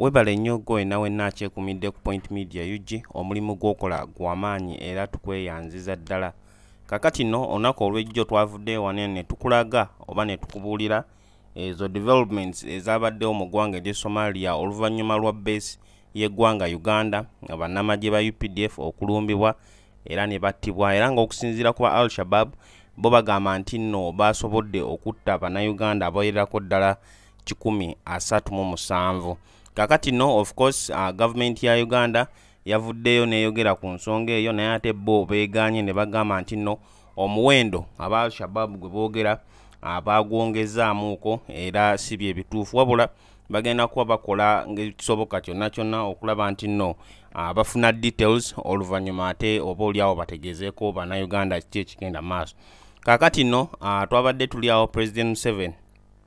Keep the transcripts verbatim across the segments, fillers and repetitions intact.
Webale nnyo gwe nawe nakyekuumidde ku Point Media U G omulimu gw'okola gw'amaanyi era tukweyanziza ddala. Kakati nno olunaku olw'ejjo twavudde wano ne tukulaga oba ne tukubuulira ezo developments ezabaddewo mu ggwanga ery'e Somalia oluvannyuma lwa base y'eggwanga Uganda nga bannamagye ba U P D F okulumbibwa era ne battibwa, era ng'okusinziira ku ba Shabab bo bagamba nti nno baasobodde okutta bannayuganda abawererako ddala kikumi asatu mu musanvu. Kakati no of course uh, government ya Uganda yavuddeyo neyogera ku nsonga eyo, naye ate bo beeganye ne bagamba nti no omuwendo aba Shabab gwe boogera abagwongezaamuuko era si bye bituufu, wabula bagenda kuba bakola ng'ekisoboka kyonna kyonna okulaba nti no abafuna details oluvannyuma ate oba oliawo bategezeeko bannayuganda kiki ekigenda maaso. Kakati no uh, twabadde tuli awo President Museveni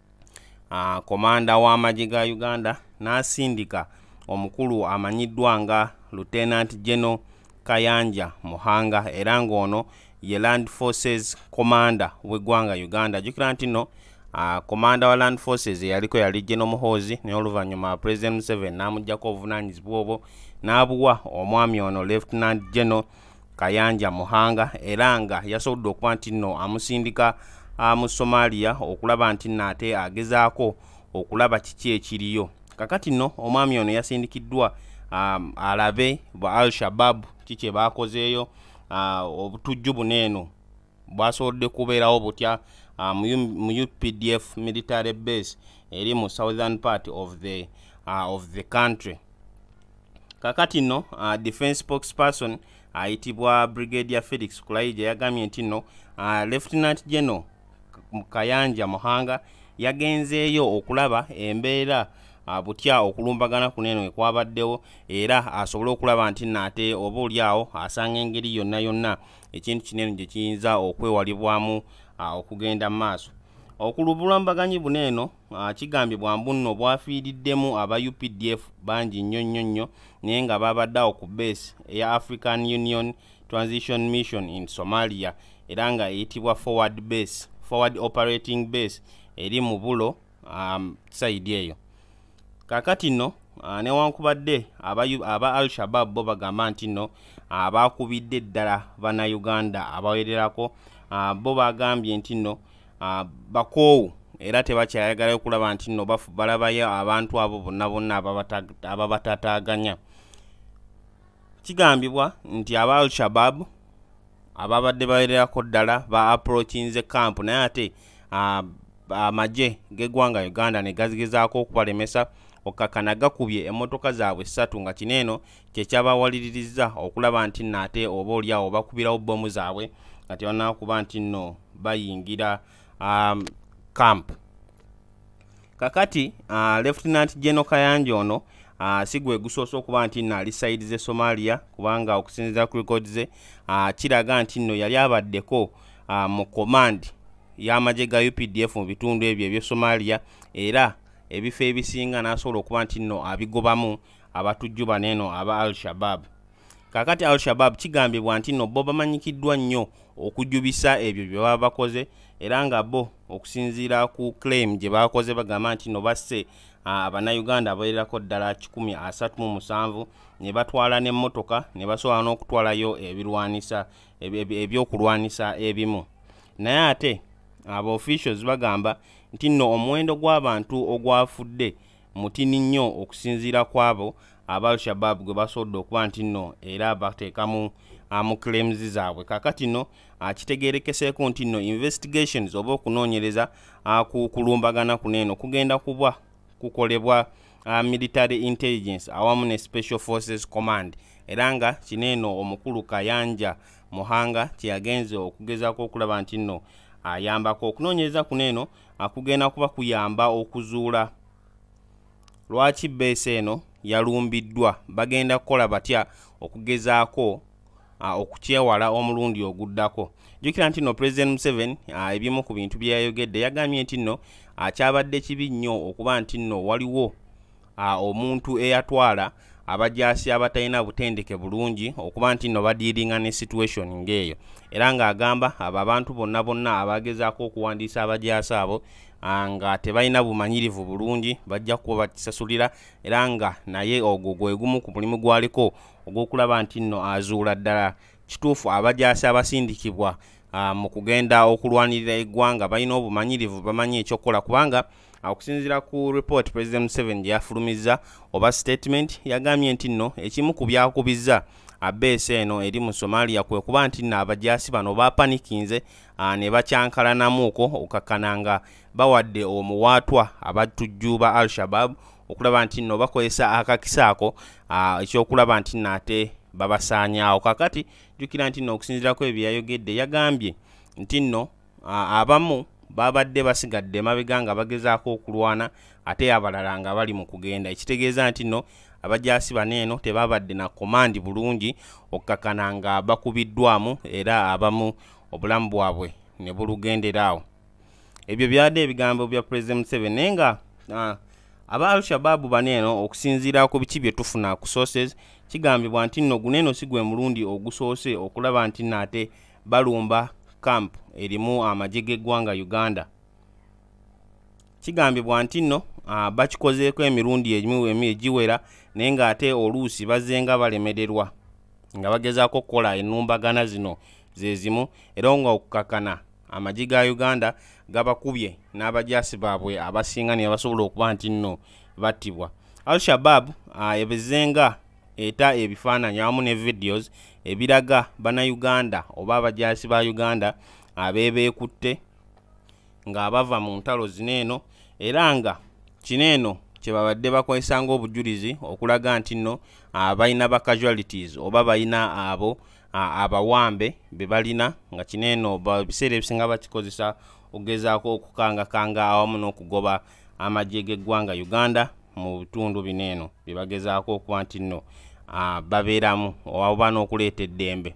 Uh, komanda w'amagye ga Uganda n'asindika omukulu amanyiddwa nga Lieutenant General Kayanja Muhanga era ng'ono ye Land Forces Commander w'eggwanga Uganda. Jjukira nti no uh, komanda wa Land Forces yaliko yali General Muhoozi, naye oluvannyuma President Museveni n'amuggyako obuvunaanyizibwa obwo n'abuwa omwami ono Lieutenant General Kayanja Muhanga era nga yasobodde okuba nti no amusindika Uh, mu Somalia okulaba nti nate agezaako okulaba kiki ekiriyo. Kakati no omwami ono yasindikiddwa um, alabe ba Shabab kiki baakozeeyo uh, obutujju buneeno bwasobodde kubeerawo butya uh, mu U P D F military base eri mu southern part of the, uh, of the country. Kakati no uh, defense spokesperson ayitibwa uh, Brigadier Felix Kulaije yagambye nti no uh, Lieutenant General Kayanja Muhanga yagenzeeyo okulaba embeera uh, butya okulumbagana kuneno ekwabaddewo era asobole okulaba nti nate oba oliawo asanga engeri yonna yonna ekintu kinene gye kiyinza okwewalibwamu uh, okugenda mu maaso. Okulumbaganyi buneeno uh, kigambibwa mbu nno bwafiiriddemu aba U P D F bangi nnyo nnyo nnyo naye nga babaddeawo ku base eya African Union Transition Mission in Somalia era nga eyitibwa Forward Base Forward Operating Base eri mu bulo um, side eyo. Kakati no uh, newankubadde aba, aba Al Shabab bo bagamba nti no abakubidde ddala bannayuganda abawererako uh, bo bagambye nti no uh, bakoowu era tebakyayagala okulaba nti no bafu balabayo abantu abo bonna bonna ababataataaganya. Kigambibwa nti aba Al Shabab ababadde bawererako ddala ba approachinze camp naye ate amagye uh, g'eggwanga Uganda ne gazigezaako okubalemesa okakana gakubye emmotoka zaabwe ssatu nga kineeno kyekyabawaliririzza okulaba nti nate oba oliawo bakubirawo bbomu zaabwe nga tebannaba kuba nti nno bayingira um, camp. Kakati uh, Lieutenant General Kayanja ono Uh, sigwe gusoose okuba nti nno ali side ze Somalia kubanga okusinziira ku record ze uh, kiraga nti nno yali abaddeko uh, mu command y'amagye ga U P D F mu bitundu ebyo ebyo Somalia era ebifo ebisinga n'asobola okuba nti nno abigobamu abatujju baneeno aba Al Shabab. Kakati Al Shabab kigambibwa nti nno bo bamanyikiddwa nnyo okujjubisa ebyo bye baba bakoze era nga bo okusinziira ku claim gye bakoze bagamba nti nno basse abannayuganda abawererako ddala kikumi asatu mu musanvu ne batwala n'emmotoka ne basobola n'okutwalayo ebirwanisa ebyokulwanisa ebimu. Naye ate aba officials bagamba nti nno omuwendo gw'abantu ogwafudde mutini nnyo okusinziira kwabo aba Al Shabab gwe basobodde okuba nti nno era bateekamu mu claims zaabwe. Kakati nno kitegeerekeseeko nti nno investigations oba okunoonyereza ku kulumbagana kuneeno kugenda kubwa kukolebwa uh, military intelligence awamu ne special forces command era nga kineeno omukulu Kayanja Muhanga kyeyagenze okugezaako okulaba nti nno ayambako uh, okunoonyereza kuneeno akugenda uh, kuba kuyamba okuzuula lwaki base eno yalumbiddwa, bagenda kukola batya okugezaako uh, okukyewala omulundi oguddako. Jjukira nti nno President Museveni uh, ebimu ku bintu bye yayogedde yagambye nti nno akyabadde kibi nnyo okuba nti nno waliwo uh, omuntu eyatwala abajaasi abatalina butendeke bulungi okuba nti nno badiiringa ne situation ng'eyo era ng'agamba abo abantu bonna bonna abagezaako okuwandiisa abajaasi abo nga tebalina bumanyirivu bulungi bajja kuba bakisasulira era nga naye ogwo gwe gumu ku mulimu gwaliko ogw'okulaba nti nno azuula ddala kituufu abajaasi abasindikibwa uh, mu kugenda okulwanirira eggwanga balina obumanyirivu bamanyi ekyokukola kubanga okusinziira ku report President Museveni gye yafulumizza oba statement yagambye nti nno ekimu ku byakubizza abeese eno eri mu Somalia kwe kuba nti nno abajaasi bano bapanikinze uh, ne bakyankalanamuuko okakkananga bawadde omuwaatwa abatujju ba Al-Shabab okulaba nti nno bakozesa akakisaako uh, ekyokulaba nti nno ate babasaanyaawo. Kakati jjukira nti nno okusinziira ku ebyo yayogedde yagambye nti nno uh, abamu babadde basigadde mabega nga bagezaako okulwana ate abalala nga bali mu kugenda, ekitegeeza nti nno abajaasi baneeno tebabadde na komandi bulungi okkakkana nga bakubiddwamu era abamu obulamu bwabwe ne bulugenderaawo. Ebyo byadde ebigambo bya President Museveni nga uh, aba Al-Shabab baneeno okusinziira ku biki bye tufuna ku sources kigambibwa nti nno guneeno si gwe mulundi ogusoose okulaba nti nno ate balumba camp erimu amagye g'eggwanga Uganda. Kigambibwa nti nno uh, bakikozeeko emirundi emimu emu egiwera naye nga ate oluusi bazenga balemererwa nga bagezaako okukola ennumbagana zino ze zimu era nga okukakana amagye ga Uganda gabakubye n'abajaasi baabwe abasinga ne basobola okuba nti nno battibwa. Al-Shabab uh, ebezenga eta ebifaananyi awamu ne videos ebiraga bana Uganda oba abajaasi ba Uganda abeebeekutte nga bava mu ntalo zineeno era nga kineeno kye babadde bakozesanga obujulizi okulaga nti nno abalina ba casualties oba balina abo abawambe be balina nga kineeno biseera ebisinga bakikozesa ogezaako okukangakanga awamu n'okugoba amagye g'eggwanga Uganda mu bitundu bineeno bye bagezaako okuba nti nno babeeramu oba n'okuleeta eddembe.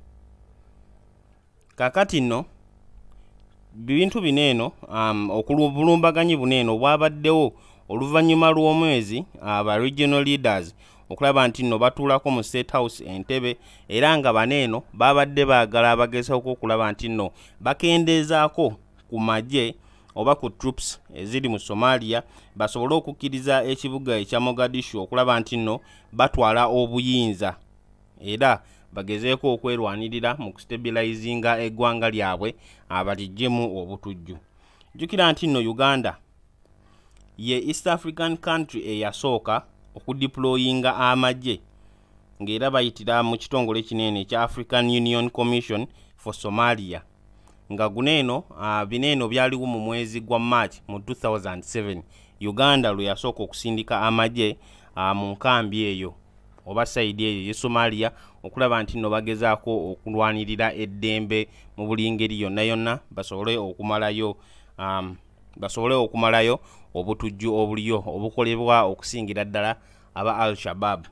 Kakati nno bintu bineeno um, okulumbaganyi buneeno bwabaddewo oluvannyuma lw'omwezi aba regional leaders okulaba nti nno batuulako mu State House Entebbe era nga baneeno babadde baagala abagezaako okulaba nti nno bakendeezaako ku magye oba ku troops eziri mu Somalia basobole okukkiriza ekibuga ekya Mogadishu okulaba nti nno batwala obuyinza era bagezeeko okwerwanirira mu kustabilizinga eggwanga lyabwe abalijjemu obutujju. Jjukira nti nno Uganda ye East African country eyasooka okudeployinga amagye ng'era bayitira mu kitongole kinene ekya African Union Commission for Somalia nga guneeno uh, bineeno byaliwo mu mwezi gwa March mu two thousand seven Uganda lwe yasooka okusindika amagye uh, mu nkambi eyo oba saidi eyo ye Somalia okulaba nti nno bagezaako okulwanirira eddembe mu buli ngeri yonna yonna basobole okumalayo um, basobole okumalayo obutujju obuliyo obukolebwa okusingira ddala aba Al-Shabab.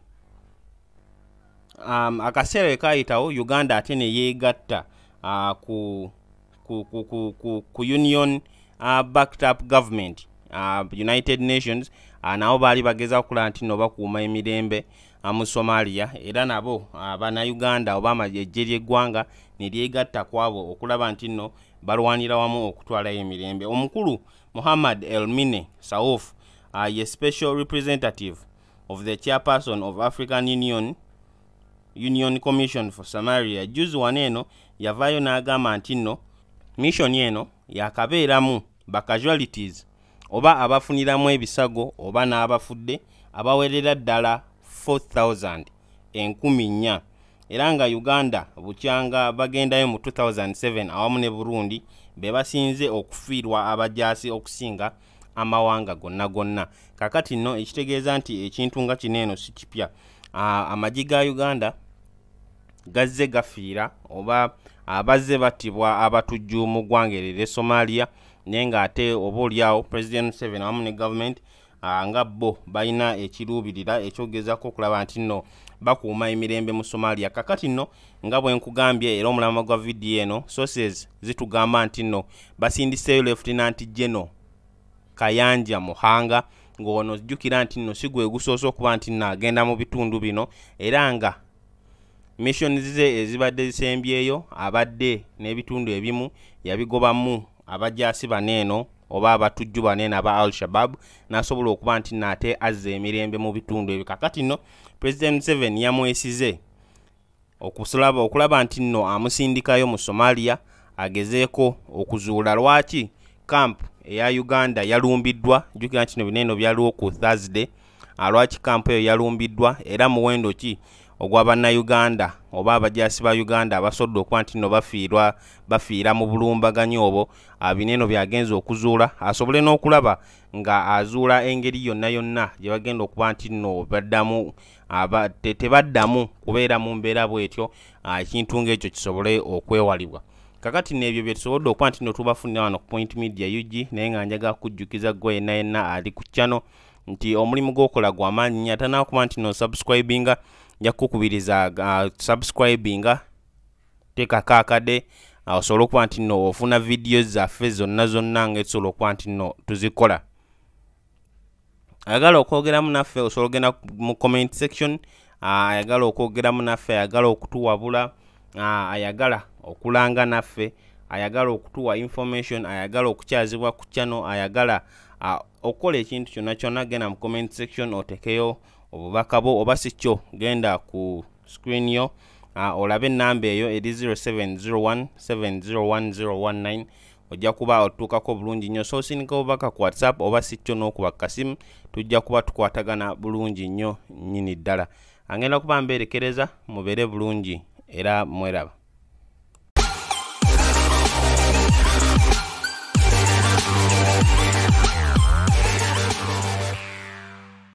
Um, akaseera kayitawo Uganda ate ne yeegatta uh, ku, ku, ku, ku, ku, ku union uh, backed up government uh, United Nations uh, nabo baali bageza okulaba nti nno bakuuma emirembe uh, mu Somalia era nabo abana uh, Uganda oba amagye ly'eggwanga ne lyegatta kwabo okulaba nti nno balwanira wamu okutwala emirembe. Omukulu Muhammad Elmine Saouf uh, ye special representative of the chairperson of African Union Union Commission for Somalia juzi waneeno yavaayo n'agamba nti nno mission eno yakabeeramu ba casualties oba abafuniramu ebisago oba n'abafudde abawerera ddala four thousand enkumi nnya era nga Uganda bukyanga bagendayo mu two thousand seven awamu ne Burundi be basinze okufiirwa abajaasi okusinga amawanga gonna gonna. Kakati nno ekitegeeza nti ekintu nga kineeno si kipya. Amagye ga Uganda gazze gafiira oba abazze battibwa abatujju mu ggwanga eryo Somalia naye nga ate oba oliawo President Museveni awamu ne government uh, nga bo balina ekiruubirira ekyogezaako okulaba nti nno bakuuma emirembe mu Somalia. Kakati nno nga bwe nkugambye era omulama gwa vidiyo eno sources zitugamba nti nno basindiseeyo Lieutenant General Kayanja Muhanga ng'ono jjukira nti nno si gwe gusoose okuba nti nno agenda mu bitundu bino era nga missions ze ezibadde zisembyeyo abadde n'ebitundu ebimu yabigobamu abajaasi baneeno oba abatujju banene aba al Shabab nasobola okuba nti nate azza emirembe mu bitundu ebyo. Kakati no President Museveni yamwesize okusulaba okulaba nti nno amusindikayo mu Somalia agezeeko okuzuula lwaki camp eya Uganda yalumbiddwa. Jukira nti no bineno byaliwo ku Thursday. Alwaki camp eyo yalumbiddwa era muwendo ki ogw'abanna Uganda oba abajasi ba Uganda abasodde okuba nti no bafiirwa bafiira mu bulumbaganyo obwo bineno byagenza okuzuula asobole n'okulaba nga azuula engeri yonna yonna gye bagenda okuba nti no baddamu aba tebaddamu kubeera mu mbeera bwetyo ekintu ng'ekyo kisobole okwewalibwa. Kakati n'ebyo bye tusobodde okuba nti no tubafunira wano ku Point Media U G naye nga njagala kujjukiza gwe yenna yenna ali ku channel nti omulimu gw'okola gwa maanyi nnyo atana okuba nti no subscribinga nja kukubiriza uh, subscribinga teekako akade uh, osobola okuba nti no ofuna videos zaffe zonna zonna ng'etusobola okuba nti no tuzikola. Ayagala okwogeramu naffe osobola ogenda mu comment section. Ayagala okwogeramu naffe, ayagala okutuwabula, ayagala okulanga naffe, ayagala okutuwa information, ayagala okukyazibwa ku channel, ayagala okukola ekintu kyonna kyonna genda mu comment section otekeyo obubaka bwo oba si kyo genda ku screen yo olabe ennamba eyo eri zero seven zero one seven zero one zero one nine ojja kuba otuukako bulungi nnyo. So osindika obubaka ku WhatsApp oba si kyo n'okuba kasimu tujja kuba tukwatagana bulungi nnyo nnyini ddala. Angenda kuba mbeerekereza mubeere bulungi era mweraba.